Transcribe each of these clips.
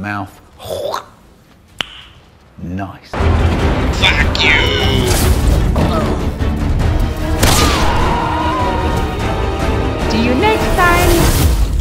mouth. Nice. Fuck you! See you next time!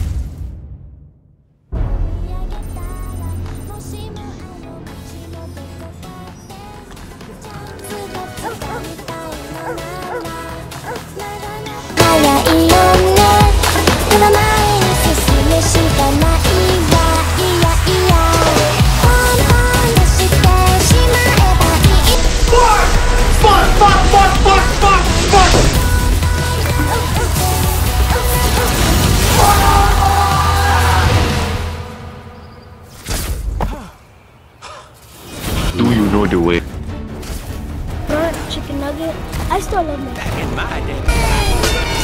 Do you know the way? Burnt chicken nugget. I still love my. Back in my day.